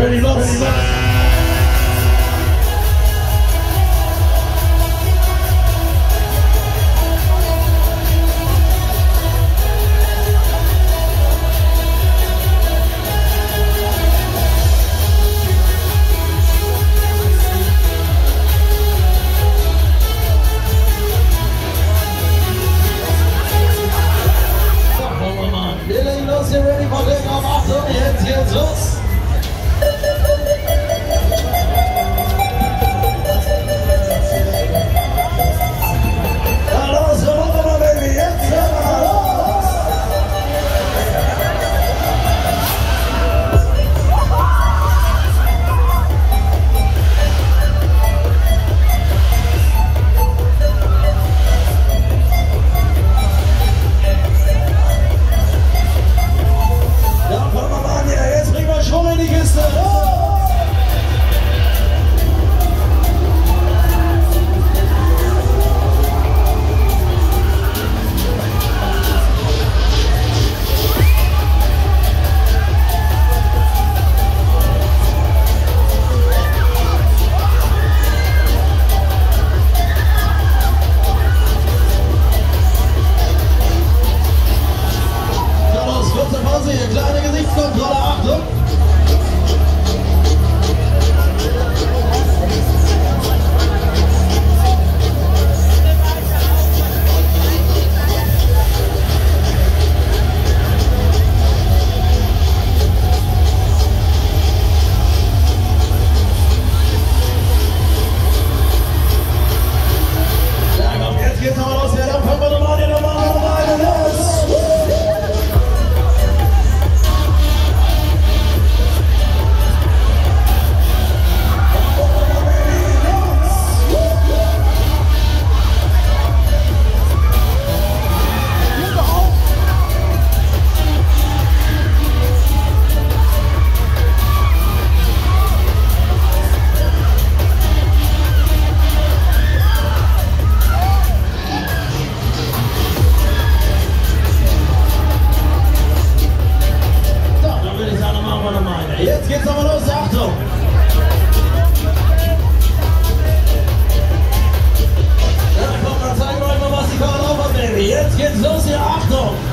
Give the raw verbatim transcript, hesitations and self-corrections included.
Ready, los. Wir legen los, hier ready for Take-Off. Achtung, jetzt geht's los. Na los, wir machen mal, Baby, jetzt sind wir los. Hier, kleine Gesichtskontrolle, Achtung! Ja, komm, jetzt geht's nochmal los, ja, dann fangen wir nochmal an, nochmal, nochmal, los! Jetzt geht's aber los, Achtung! Ja, komm, dann zeigen wir euch mal, was die Kamera drauf hat, Baby. Jetzt geht's los hier, Achtung!